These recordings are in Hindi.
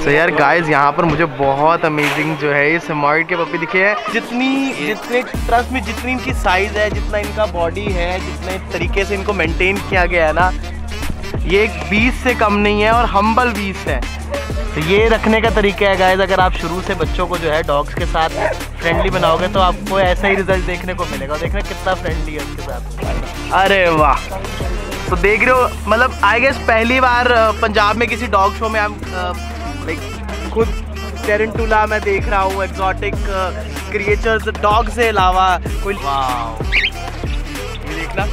So यार गाइस यहाँ पर मुझे बहुत अमेजिंग जो है ये सेमॉइड के पपी दिखे हैं। जितने ट्रस्ट में जितनी इनकी साइज है, जितना इनका बॉडी है, जितने तरीके से इनको मेंटेन किया गया है ना, ये एक 20 से कम नहीं है और हम्बल 20 है। तो ये रखने का तरीका है गाइस, अगर आप शुरू से बच्चों को जो है डॉग्स के साथ फ्रेंडली बनाओगे तो आपको ऐसा ही रिजल्ट देखने को मिलेगा। देखना कितना फ्रेंडली है उसके साथ। अरे वाह, तो देख रहे हो, मतलब आई गेस पहली बार पंजाब में किसी डॉग शो में हम लाइक खुद टेरेंटुला मैं देख रहा हूँ, एग्जॉटिक क्रिएचर्स डॉग से अलावा कोई। वाह, ये देखना।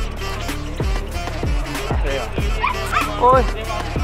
ओए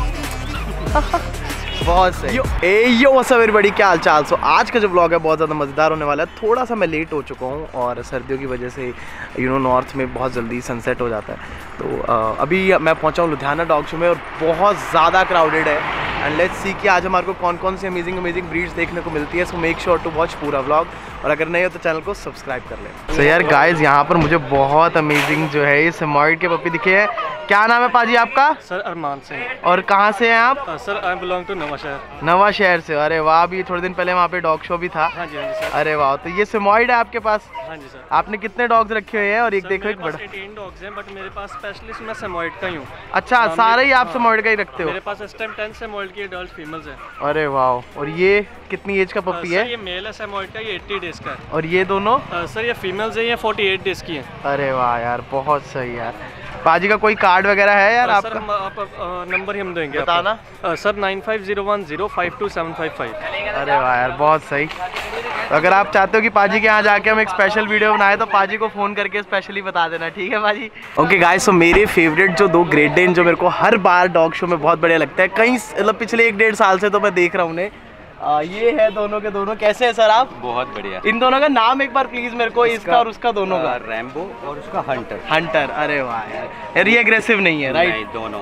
बहुत सही। यो व्हाट्स अप एवरीबॉडी, क्या हाल चाल। सो आज का जो व्लॉग है बहुत ज़्यादा मज़ेदार होने वाला है। थोड़ा सा मैं लेट हो चुका हूँ और सर्दियों की वजह से नॉर्थ में बहुत जल्दी सनसेट हो जाता है। तो अभी मैं पहुँचा हूँ लुधियाना डॉग शो में और बहुत ज़्यादा क्राउडेड है। एंड लेट्स सी कि आज हमारे को कौन कौन सी अमेजिंग ब्रीड्स देखने को मिलती है। So make sure to watch पूरा व्लॉग, और अगर नहीं हो तो चैनल को सब्सक्राइब कर लें। सो यार गाइस यहाँ पर मुझे बहुत अमेजिंग जो है ये सेमॉइड के पपी दिखे हैं। क्या नाम है पाजी आपका? सर अरमान सिंह। और कहाँ से हैं आप? सर आई बिलोंग टू नवा शहर। नवा शहर से। अरे वाह, अभी थोड़े दिन पहले वहाँ पे डॉग शो भी था। हाँ जी, हाँ जी सर। अरे वाह, तो ये सेमॉइड है आपके पास? हाँ जी सर। आपने कितने डॉग्स रखे हुए हैं? और एक देखो, एक बड़ा 18 डॉग्स हैं, बट मेरे पास स्पेशलिस्ट मैं सेमॉइड का ही हूँ। अच्छा, सारे ही आप सेमॉइड का ही रखते हो? मेरे पास इस टाइम 10 सेमॉइड की एडल्ट फीमेल्स हैं। अरे वाह, और ये कितनी एज का पपी है? ये मेल है सेमॉइड का, ये 80 डेज का है। और ये दोनों? सर ये फीमेल्स है, ये 48 डेज की हैं। अरे वाह यार, बहुत सही यार। पाजी का कोई कार्ड वगैरह है यार आपका? सर आप नंबर ही हम देंगे, बताना। सर 9501052755। अरे वाह यार, बहुत सही। तो अगर आप चाहते हो कि पाजी के यहाँ जाके हम एक स्पेशल वीडियो बनाए तो पाजी को फ़ोन करके स्पेशली बता देना, ठीक है पाजी? ओके गाइस, तो मेरे फेवरेट जो 2 ग्रेट डेन जो मेरे को हर बार डॉग शो में बहुत बढ़िया लगता है, कई मतलब पिछले 1-1.5 साल से तो मैं देख रहा हूँ उन्हें। ये है दोनों के दोनों। कैसे है सर आप? बहुत बढ़िया। इन दोनों का नाम एक बार प्लीज मेरे को, इसका और उसका दोनों का। रैम्बो और उसका हंटर। हंटर। अरे वाह यार, ये एग्रेसिव नहीं है राइट? नहीं, दोनों।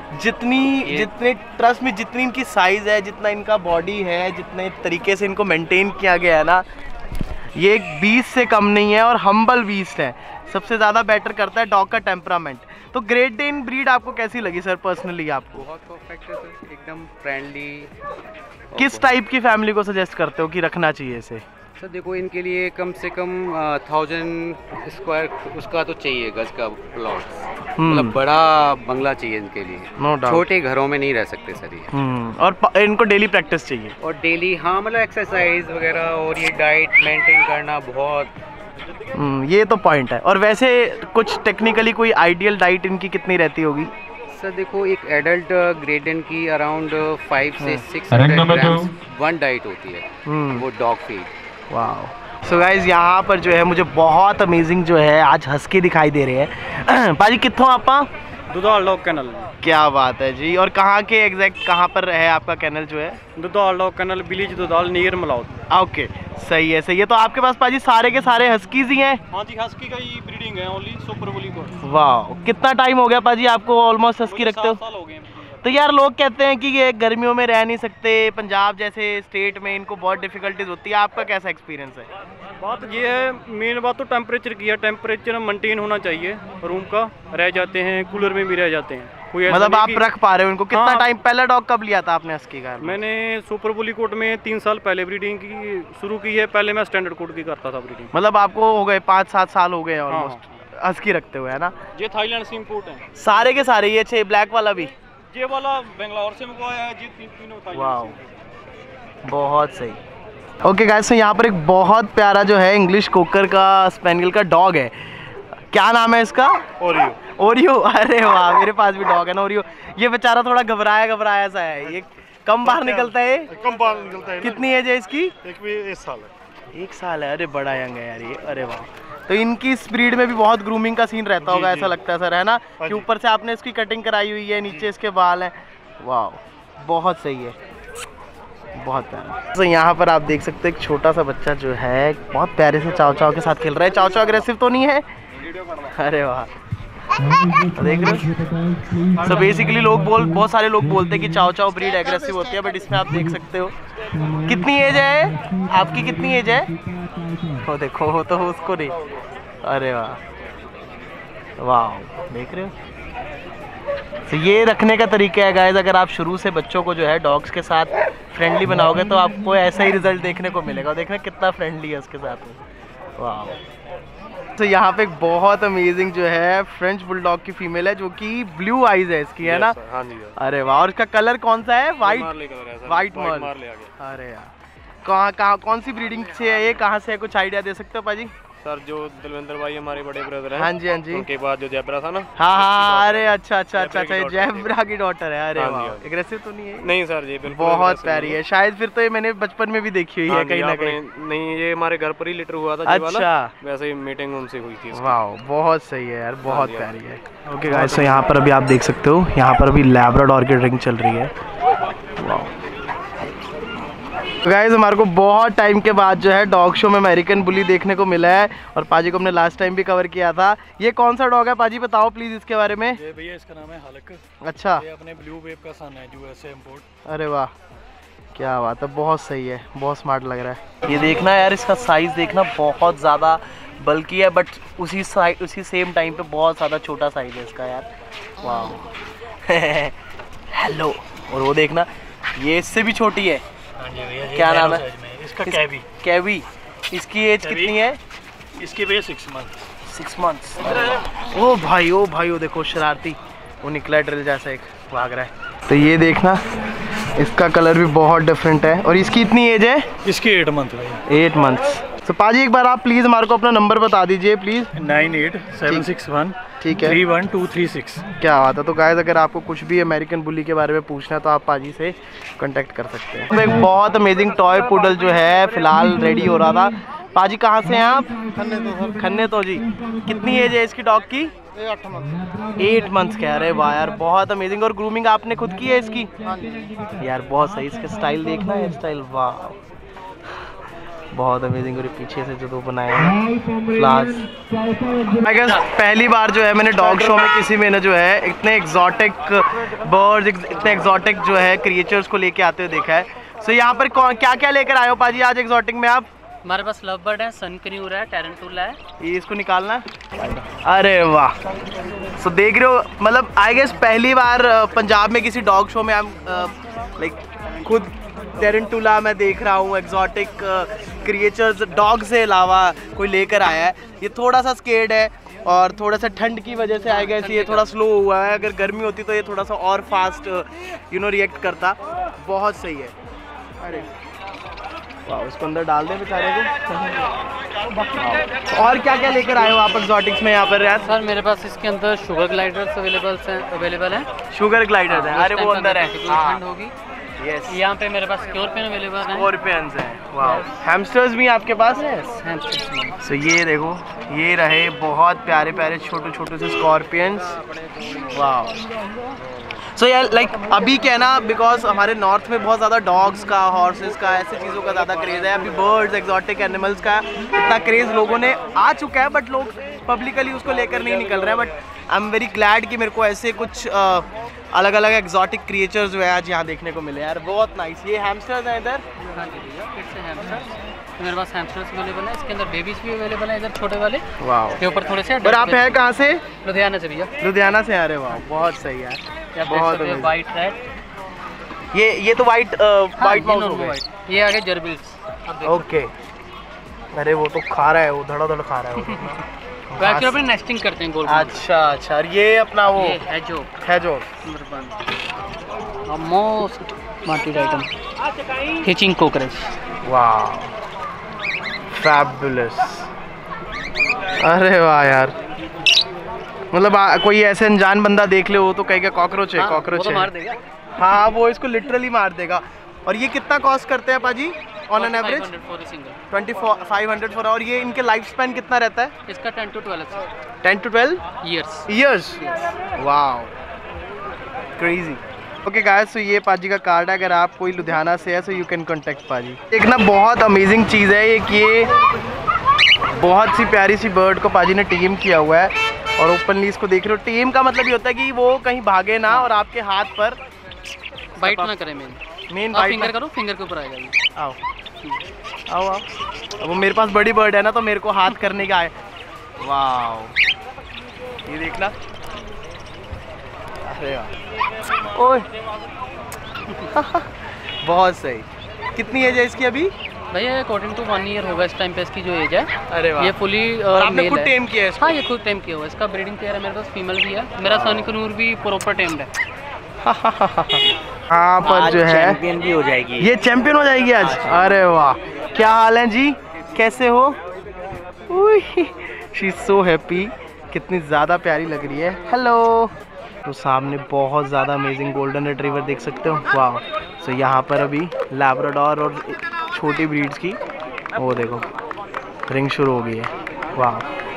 जितने ट्रस्ट में जितनी इनकी साइज है, जितना इनका बॉडी है, जितने तरीके से इनको मेंटेन किया गया है ना, ये एक 20 से कम नहीं है और हम्बल 20 है। सबसे ज़्यादा बेटर करता है डॉग का टेम्परामेंट। तो ग्रेट डेन ब्रीड आपको कैसी लगी सर पर्सनली आपको? बहुत परफेक्ट है सर, एकदम फ्रेंडली। किस टाइप की फैमिली को सजेस्ट करते हो कि रखना चाहिए इसे? सर देखो, इनके लिए कम से कम 1000 स्क्वायर उसका तो चाहिए, गज का प्लॉट। मतलब बड़ा बंगला चाहिए इनके लिए। No doubt. छोटे घरों में नहीं रह सकते सर ये। और इनको डेली प्रैक्टिस चाहिए। और डेली, हाँ, मतलब एक्सरसाइज वगैरह और ये डाइट मेंटेन करना बहुत। ये तो पॉइंट है। और वैसे कुछ टेक्निकली कोई आइडियल डाइट इनकी कितनी रहती होगी? सर देखो, एक एडल्ट ग्रेट डेन की अराउंड 5 से 600 ग्राम्स वन डाइट होती है, वो डॉग फीड। वाह। सो गाइज यहाँ पर जो है मुझे बहुत अमेजिंग जो है आज हस्की दिखाई दे रहे हैं। पाजी कित्थों आपा? Dudhal dog kennel. क्या बात है जी। और कहाँ के एग्जैक्ट कहाँ पर है आपका कैनल जो है? Dudhal dog kennel, village Dudhal, near Malaud. Okay, सही है सही है। तो आपके पास पाजी सारे के सारे हस्कीज ही हैं? हाँ जी, हस्की का ही ब्रीडिंग है, ओनली सुपर बुली को। वाह, कितना टाइम हो गया पाजी आपको ऑलमोस्ट हस्की रखते हो? 7 साल हो गए। तो यार लोग कहते हैं कि ये गर्मियों में रह नहीं सकते, पंजाब जैसे स्टेट में इनको बहुत डिफिकल्टीज होती है। आपका कैसा एक्सपीरियंस है? बात ये है, मेन बात तो टेम्परेचर की है। टेम्परेचर मेंटेन होना चाहिए रूम का। रह जाते हैं, कूलर में भी रह जाते हैं। मतलब आप रख पा रहे हो इनको? कितना टाइम? पहला डॉग कब लिया था आपने हस्की का? मैंने सुपर बुली कोट में 3 साल पहले ब्रीडिंग की शुरू की है। पहले मैं स्टैंडर्ड कोट की करता था ब्रीडिंग। मतलब आपको हो गए 5-7 साल हो गए ऑलमोस्ट हस्की रखते हुए, है ना? ये थाईलैंड से इंपोर्ट है सारे के सारे। ये अच्छे, ब्लैक वाला भी? ये वाला बेंगलोर से मंगवाया है जी, तीनों थाईलैंड। वाह, बहुत सही। ओके गाइस, तो यहाँ पर एक बहुत प्यारा जो है इंग्लिश कोकर का स्पेनियल का डॉग है। क्या नाम है इसका? ओरियो। ओरियो। अरे वाह, मेरे पास भी डॉग है ना ओरियो। ये बेचारा थोड़ा घबराया सा है। ये कम बाहर निकलता है? कम बाहर निकलता है। कितनी एज है इसकी? 1 साल है। 1 साल है? अरे बड़ा यंग है यार ये। अरे वाह। तो इनकी स्पीड में भी बहुत ग्रूमिंग का सीन रहता होगा, ऐसा लगता है सर, है ना? कि ऊपर से आपने इसकी कटिंग कराई हुई है, नीचे इसके बाल हैं। वाह, बहुत सही है, बहुत प्यारा। तो यहाँ पर आप देख सकते हैं एक छोटा सा बच्चा जो है बहुत प्यारे से चाव चाव के साथ खेल रहा है। चाव चाव अग्रेसिव तो नहीं है? अरे वाह, देख रहे हो? सो बेसिकली बहुत सारे लोग बोलते हैं कि चाव चाव ब्रीड एग्रेसिव होती है, बट इसमें आप देख सकते हो। कितनी एज है आपकी? कितनी एज है? वो देखो, वो तो उसको नहीं। अरे वाह वाह, देख रहे हो? तो ये रखने का तरीका है गाइस, अगर आप शुरू से बच्चों को जो है डॉग्स के साथ फ्रेंडली बनाओगे तो आपको ऐसा ही रिजल्ट देखने को मिलेगा। देखना कितना फ्रेंडली है उसके साथ। वाह। तो यहाँ पे एक बहुत अमेजिंग जो है फ्रेंच बुलडॉग की फीमेल है जो कि ब्लू आईज है इसकी, है ना? हाँ जी। अरे वाह। और इसका कलर कौन सा है? White merle. अरे यार, कहाँ कौन सी ब्रीडिंग से है ये, कहाँ से है, कुछ आइडिया दे सकते हो पाजी? सर जो दलविंदर भाई हमारे बड़े ब्रदर हैं, हाँ जी हाँ जी, उनके बाद जो जैबरा था ना। हाँ, अरे अच्छा, ये जैबरा की डॉटर है। अरे वाह, एग्रेसिव तो नहीं है? नहीं सर जी, बिल्कुल बहुत प्यारी है। शायद फिर तो ये मैंने बचपन में भी देखी हुई है कहीं ना कहीं। नहीं, ये हमारे घर पर ही लिटर हुआ था। अच्छा, वैसे ही मीटिंग उनसे हुई थी। वाह, बहुत सही है यार, बहुत प्यारी है। ओके गाइस, तो यहाँ पर अभी आप देख सकते हो, यहाँ पर अभी लैब्राडोर की ड्रिंक चल रही है। वाह। गाइस, हमारे को बहुत टाइम के बाद जो है डॉग शो में अमेरिकन बुली देखने को मिला है और पाजी को हमने लास्ट टाइम भी कवर किया था। ये कौन सा डॉग है पाजी, बताओ प्लीज इसके बारे में। ये भैया इसका नाम है हल्क। अच्छा, ये अपने ब्लू वेव का सन है, यूएसए इंपोर्ट। अरे वाह, क्या बात है, बहुत सही है, बहुत स्मार्ट लग रहा है। ये देखना यार, इसका साइज देखना, बहुत ज़्यादा बल्कि है, बट उसी सेम टाइम पे बहुत ज़्यादा छोटा साइज है इसका यार। वाह। हेलो। और वो देखना, ये इससे भी छोटी है। क्या नाम है इसका? कैवी। कैवी। इसकी एज कितनी है? इसकी वजह 6 मंथ्स। ओ भाई, ओ देखो शरारती, वो निकला ड्रिल जैसा एक भाग रहा है। तो ये देखना, इसका कलर भी बहुत डिफरेंट है। और इसकी इतनी एज है? इसकी 8 मंथ है। 8 मंथ्स। तो पाजी एक बार आप प्लीज़ हमारे को अपना नंबर बता दीजिए प्लीज़। 987661 ठीक है 31236। क्या बात है। तो गाइस, अगर आपको कुछ भी अमेरिकन बुली के बारे में पूछना है तो आप पाजी से कांटेक्ट कर सकते हैं। तो एक बहुत अमेजिंग टॉय पुडल जो है फिलहाल रेडी हो रहा था। पाजी कहाँ से हैं आप? खन्ने तो जी। कितनी एज है इसकी डॉग की? 8 मंथ्स कह रहे। वाह यार, बहुत अमेजिंग। और ग्रूमिंग आपने खुद की है इसकी? यार बहुत सही। इसका स्टाइल देखना है, स्टाइल वाह, बहुत अमेजिंग। और पीछे से जो दो बनाए हैं फ्लावर्स, आई गेस पहली बार जो है मैंने डॉग शो में किसी में ना जो है इतने एग्जॉटिक बर्ड्स, इतने एग्जॉटिक जो है क्रिएचर्स को लेके आते हुए देखा है। सो यहाँ पर क्या क्या लेकर आए हो पाजी आज एग्जॉटिक में आप? हमारे पास लव बर्ड है, सन क्यूर है, टैरेंटुला है। ये इसको निकालना है। अरे वाह। सो देख रहे हो, मतलब आई गेस पहली बार पंजाब में किसी डॉग शो में हम लाइक खुद टैरेंटुला मैं देख रहा हूँ, एग्जॉटिक क्रिएचर्स डॉग से अलावा कोई लेकर आया है। ये थोड़ा सा स्केर्ड है और थोड़ा सा ठंड की वजह से आई गेस ये थोड़ा स्लो हुआ है। अगर गर्मी होती तो ये थोड़ा सा और फास्ट रिएक्ट करता। बहुत सही है। अरे वाह, उसको अंदर डाल दें बेचारे को। और क्या क्या लेकर आए हो आप एग्जॉटिक्स में यहाँ पर यार? सर मेरे पास इसके अंदर शुगर ग्लाइडर्स अवेलेबल हैं। शुगर ग्लाइडर्स हैं? अरे वो अंदर है। ठंड होगी। यस, यहाँ पे मेरे पास स्कॉर्पियन अवेलेबल है। स्कॉर्पियंस हैं। वाह। हैमस्टर्स भी आपके पास है? सो ये देखो, ये रहे बहुत प्यारे प्यारे छोटे छोटे से स्कॉर्पियंस। वाह। सो यार लाइक अभी क्या है ना, बिकॉज हमारे नॉर्थ में बहुत ज़्यादा डॉग्स का, हॉर्सेस का, ऐसी चीज़ों का ज़्यादा क्रेज़ है। अभी बर्ड्स, एक्जॉटिक एनिमल्स का इतना क्रेज़ लोगों ने आ चुका है, बट लोग पब्लिकली उसको लेकर नहीं निकल रहे हैं। But I am very glad कि मेरे को ऐसे कुछ अलग अलग एक्जॉटिक क्रिएचर्स जो है आज यहाँ देखने को मिले यार। बहुत नाइस। ये हैमस्टर्स हैं इधर? हाँ जी भैया, फिर से हैमस्टर्स। मेरे पास हैमस्टर्स अवेलेबल है, इसके अंदर बेबीज भी अवेलेबल है इधर छोटे वाले। वाह। के ऊपर थोड़े से। और आप हैं कहाँ से? लुधियाना से भैया। लुधियाना से आ रहे? वाह, बहुत सही यार, बहुत। वाइट रेड, ये तो वाइट माउस हो गए। ये आगे जर्बिल्स। ओके। अरे वो तो खा रहा है, वो धड़ाधड़ खा रहा है वो। वो एक्चुअली अपने नेस्टिंग करते हैं गोल। अच्छा। और ये अपना वो है जो most wanted item, hissing cockroach. वाह, फैबुलस। अरे वाह यार, मतलब कोई ऐसे अनजान बंदा देख ले वो तो कहेगा कॉकरोच है, कॉकरोच है। मार देगा। हाँ, वो इसको लिटरली मार देगा। और ये कितना कॉस्ट करते हैं पाजी ऑन एन एवरेज? 2500 फॉर। और ये इनके लाइफ स्पैन कितना रहता है? इसका 10 to 12 years. Wow, crazy. Okay guys, तो ये पाजी का कार्ड है। अगर आप कोई लुधियाना से है सो यू कैन कॉन्टेक्ट पाजी। एक ना बहुत अमेजिंग चीज़ है ये बहुत सी प्यारी सी बर्ड को पाजी ने टीम किया हुआ है और ओपनली इसको देख रहे हो। टीम का मतलब ये होता है कि वो कहीं भागे ना और आपके हाथ पर बाइट ना करे। मेन बाइट फिंगर करो, फिंगर के ऊपर आएगा ये। आओ आओ आओ। अब वो मेरे पास बड़ी बर्ड है ना तो मेरे को हाथ करने का है। वाह, ये देखना। अरे वाह, ओए बहुत सही। कितनी एज है इसकी अभी? भैया अकॉर्डिंग टू 1 ईयर होगा इस टाइम पे इसकी जो एज है। अरे वाह, ये फुली आपने खुद टेम किया है इसको? हाँ, ये खुद टेम किया हुआ है। इसका ब्रीडिंग पेयर है मेरे पास, फीमेल भी है। मेरा सनकनूर भी प्रॉपर टेम्ड है। यहाँ पर जो है चैंपियन भी हो जाएगी। ये चैंपियन हो जाएगी आज। अरे वाह, क्या हाल है जी, कैसे हो? शी इज सो हैप्पी, कितनी ज़्यादा प्यारी लग रही है। हेलो। तो सामने बहुत ज़्यादा अमेजिंग गोल्डन रिट्रीवर देख सकते हो। वाह। सो यहाँ पर अभी लैब्राडोर और छोटी ब्रीड्स की वो देखो रिंग शुरू हो गई है। वाह,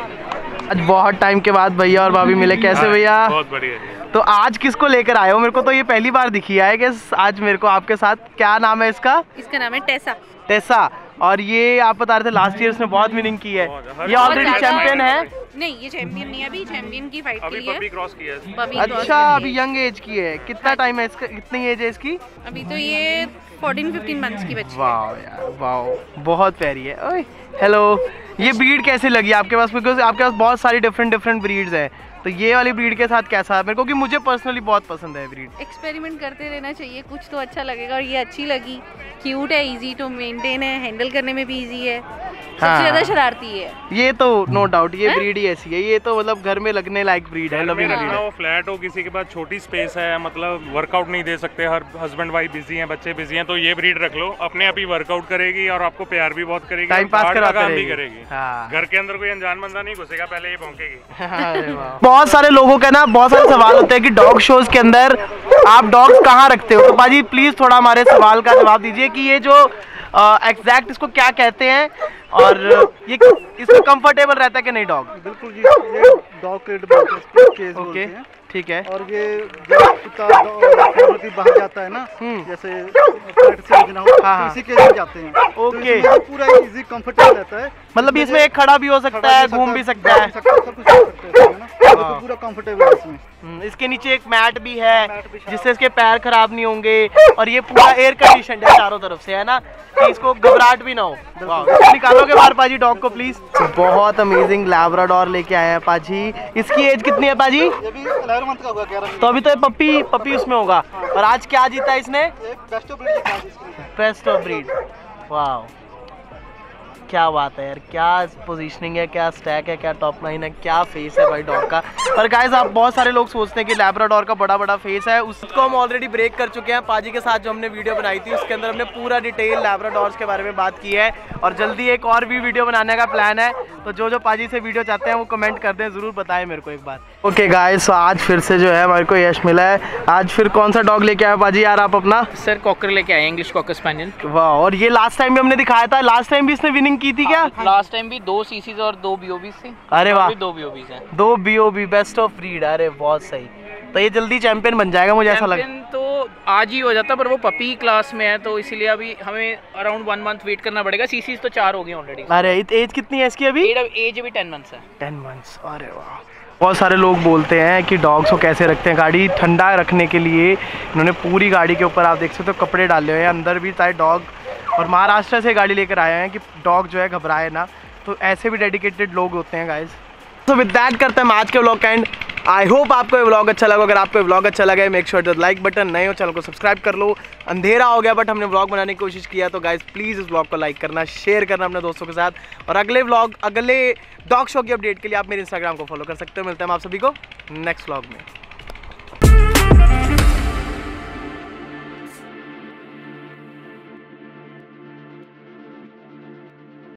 आज बहुत टाइम के बाद भैया और भाभी मिले। कैसे भैया? बहुत बढ़िया। तो आज किसको लेकर आए हो? मेरे को तो ये पहली बार दिखी है कि आज मेरे को आपके साथ। क्या नाम है इसका? इसका नाम है टेसा। टेसा। और ये आप बता रहे थे लास्ट ईयर इसने बहुत विनिंग की है। ये ऑलरेडी चैंपियन है? नहीं, ये चैंपियन नहीं है, अभी चैंपियन की फाइट के लिए पपी क्रॉस किया है। पपी क्रॉस अच्छा, के अभी लिए। यंग एज की है। कितना टाइम है इसका, कितनी एज है इसकी? अभी तो ये 14-15 मंथ्स की बच्ची है। वाह यार, वाह, बहुत प्यारी है। ओए हेलो, ये ब्रीड कैसे लगी आपके पास? बिकॉज आपके पास बहुत सारी डिफरेंट ब्रीड्स हैं, तो ये वाली ब्रीड के साथ कैसा है? मेरे को कि मुझे पर्सनली बहुत पसंद है ब्रीड। एक्सपेरिमेंट करते रहना चाहिए, कुछ तो अच्छा लगेगा। और ये अच्छी लगी, क्यूट है, इजी टू मेंटेन है, हैंडल करने में भी इजी है। सबसे ज्यादा शरारती है ये तो, नो डाउट ये ब्रीड ही ऐसी है। ये तो मतलब घर में लगने लायक ब्रीड है, लविंग ब्रीड है। फ्लैट हो, किसी के पास छोटी स्पेस है, मतलब वर्कआउट नहीं दे सकते, हर हस्बैंड वाइफ बिजी हैं, बच्चे बिजी हैं, तो ये ब्रीड रख लो। अपने आप ही वर्कआउट करेगी और आपको प्यार भी बहुत करेगी, टाइम पास करवाते भी करेगी। हाँ। घर के अंदर कोई अनजान बंदा नहीं घुसेगा, पहले ये भौंकेगी। बहुत सारे लोगों का ना बहुत सारे सवाल होते हैं कि डॉग शोज के अंदर आप डॉग्स कहाँ रखते हो। तो बाजी प्लीज थोड़ा हमारे सवाल का जवाब दीजिए कि ये जो एग्जैक्ट इसको क्या कहते हैं और ये इसमें कंफर्टेबल रहता है कि नहीं डॉग? बिल्कुल जी, ये डॉग क्रेट बोलते हैं, केज बोलते हैं। ठीक है। और ये जब कुत्ता बाहर जाता है ना, जैसे फ्लैट से लेना हो, हाँ। इसी केज में जाते हैं। तो ओके। इसमें पूरा इजी कंफर्टेबल रहता है। मतलब इसमें एक खड़ा भी हो सकता है, घूम भी सकता है। सब कुछ कर सकते हैं ना, तो पूरा कंफर्टेबल है इसमें। इसके नीचे एक मैट भी है जिससे इसके पैर खराब नहीं होंगे और ये पूरा एयर कंडीशन है चारों तरफ से, है ना, कि इसको घबराहट भी ना हो। वाह, निकालोगे बाहर पाजी डॉग को प्लीज? बहुत अमेजिंग लैब्राडोर लेके आए हैं पाजी। इसकी एज कितनी है पाजी? ये भी 11 मंथ का होगा, 11 तो अभी तो ये पपी उसमें होगा। और आज क्या जीता है इसने? बेस्ट ऑफ ब्रीड की इसकी। Best of breed. वाह, क्या बात है यार, क्या पोजीशनिंग है, क्या स्टैक है, क्या टॉप लाइन है, क्या फेस है भाई डॉग का। पर गाइस आप बहुत सारे लोग सोचते हैं कि लैब्राडोर का बड़ा फेस है, उसको हम ऑलरेडी ब्रेक कर चुके हैं। पाजी के साथ जो हमने वीडियो बनाई थी उसके अंदर हमने पूरा डिटेल लैब्राडोर्स के बारे में बात की है और जल्दी एक और भी वीडियो बनाने का प्लान है। तो जो पाजी से वीडियो चाहते हैं वो कमेंट कर दें, जरूर बताएं मेरे को एक बार। ओके गाइस, आज फिर से जो है हमारे को यश मिला है। आज फिर कौन सा डॉग लेके आए पाजी यार आप अपना? सर कॉकर लेके आए, इंग्लिश कॉकर स्पैनियल। वाह, और ये लास्ट टाइम भी हमने दिखाया था, लास्ट टाइम भी इसने विनिंग की थी क्या? लास्ट टाइम भी 2 सीसीज और 2 बीओबीज थी। अरे वाह, 2 बीओबीज हैं। 2 BOB बेस्ट ऑफ ब्रीड। अरे बहुत सही, तो ये जल्दी चैंपियन बन जाएगा मुझे ऐसा लगा। चैंपियन तो आज ही हो जाता, पर वो पपी क्लास में है तो इसीलिए अभी हमें अराउंड 1 मंथ वेट करना पड़ेगा। सीसीज तो 4 हो गई ऑलरेडी। अरे एज कितनी है इसकी अभी? एज अभी 10 मंथ्स है। 10 मंथ्स। अरे वाह। बहुत सारे लोग बोलते हैं कि डॉग्स को कैसे रखते हैं। गाड़ी ठंडा रखने के लिए इन्होंने पूरी गाड़ी के ऊपर आप देख सकते हो कपड़े डाले हुए हैं, अंदर भी सारे डॉग, और महाराष्ट्र से गाड़ी लेकर आए हैं कि डॉग जो है घबराए ना। तो ऐसे भी डेडिकेटेड लोग होते हैं गाइज। तो विद दैट करते हैं आज के व्लॉग का एंड। आई होप आपको ये व्लॉग अच्छा लगा। अगर आपको ये व्लॉग अच्छा लगा है make sure to like button, नए हो चैनल को सब्सक्राइब कर लो। अंधेरा हो गया बट हमने व्लॉग बनाने की कोशिश किया, तो गाइज प्लीज़ इस व्लॉग को लाइक करना, शेयर करना अपने दोस्तों के साथ। और अगले डॉग शो की अपडेट के लिए आप मेरे इंस्टाग्राम को फॉलो कर सकते हो। मिलते हैं हम आप सभी को नेक्स्ट व्लॉग में।